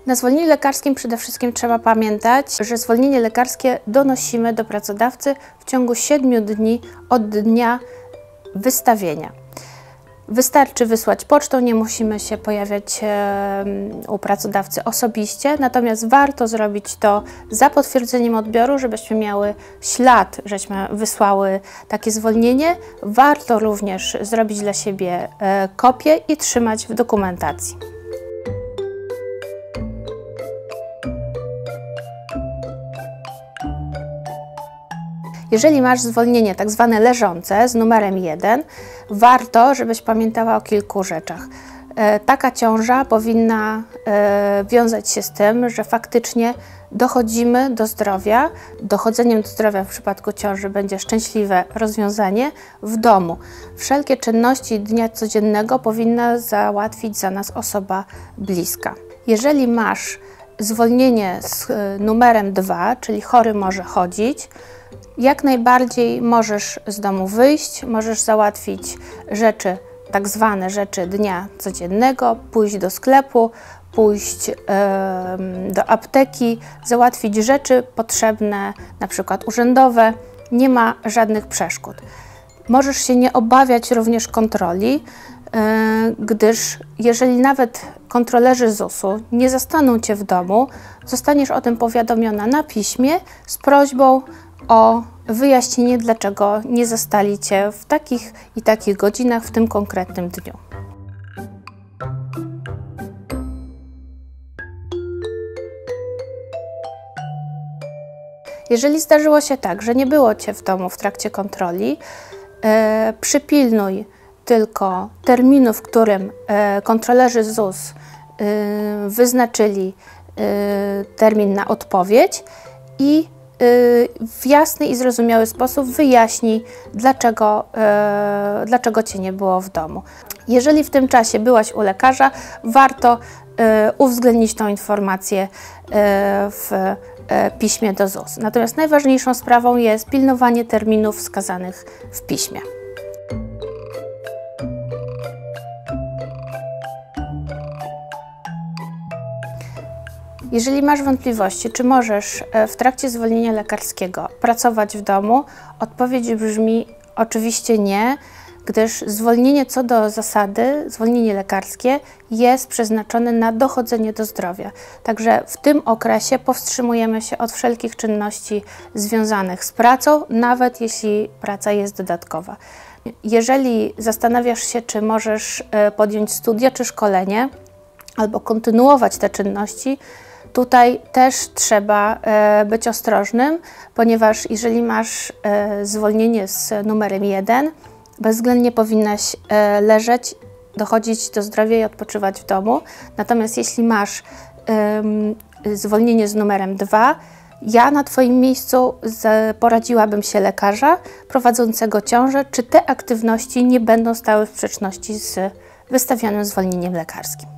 Na zwolnieniu lekarskim przede wszystkim trzeba pamiętać, że zwolnienie lekarskie donosimy do pracodawcy w ciągu 7 dni od dnia wystawienia. Wystarczy wysłać pocztą, nie musimy się pojawiać u pracodawcy osobiście, natomiast warto zrobić to za potwierdzeniem odbioru, żebyśmy miały ślad, żeśmy wysłały takie zwolnienie. Warto również zrobić dla siebie kopię i trzymać w dokumentacji. Jeżeli masz zwolnienie tak zwane leżące z numerem 1, warto, żebyś pamiętała o kilku rzeczach. Taka ciąża powinna wiązać się z tym, że faktycznie dochodzimy do zdrowia. Dochodzeniem do zdrowia w przypadku ciąży będzie szczęśliwe rozwiązanie w domu. Wszelkie czynności dnia codziennego powinna załatwić za nas osoba bliska. Jeżeli masz zwolnienie z numerem 2, czyli chory może chodzić, jak najbardziej możesz z domu wyjść, możesz załatwić rzeczy, tak zwane rzeczy dnia codziennego, pójść do sklepu, pójść do apteki, załatwić rzeczy potrzebne, na przykład urzędowe, nie ma żadnych przeszkód. Możesz się nie obawiać również kontroli, gdyż jeżeli nawet kontrolerzy ZUS-u nie zastaną Cię w domu, zostaniesz o tym powiadomiona na piśmie z prośbą o wyjaśnienie, dlaczego nie zastali Cię w takich i takich godzinach w tym konkretnym dniu. Jeżeli zdarzyło się tak, że nie było Cię w domu w trakcie kontroli, przypilnuj tylko terminu, w którym kontrolerzy ZUS wyznaczyli termin na odpowiedź i w jasny i zrozumiały sposób wyjaśnij, dlaczego Cię nie było w domu. Jeżeli w tym czasie byłaś u lekarza, warto uwzględnić tą informację w piśmie do ZUS. Natomiast najważniejszą sprawą jest pilnowanie terminów wskazanych w piśmie. Jeżeli masz wątpliwości, czy możesz w trakcie zwolnienia lekarskiego pracować w domu, odpowiedź brzmi oczywiście nie, gdyż zwolnienie co do zasady, zwolnienie lekarskie jest przeznaczone na dochodzenie do zdrowia. Także w tym okresie powstrzymujemy się od wszelkich czynności związanych z pracą, nawet jeśli praca jest dodatkowa. Jeżeli zastanawiasz się, czy możesz podjąć studia czy szkolenie, albo kontynuować te czynności, tutaj też trzeba być ostrożnym, ponieważ jeżeli masz zwolnienie z numerem 1, bezwzględnie powinnaś leżeć, dochodzić do zdrowia i odpoczywać w domu. Natomiast jeśli masz zwolnienie z numerem 2, ja na Twoim miejscu poradziłabym się lekarza prowadzącego ciążę, czy te aktywności nie będą stały w sprzeczności z wystawionym zwolnieniem lekarskim.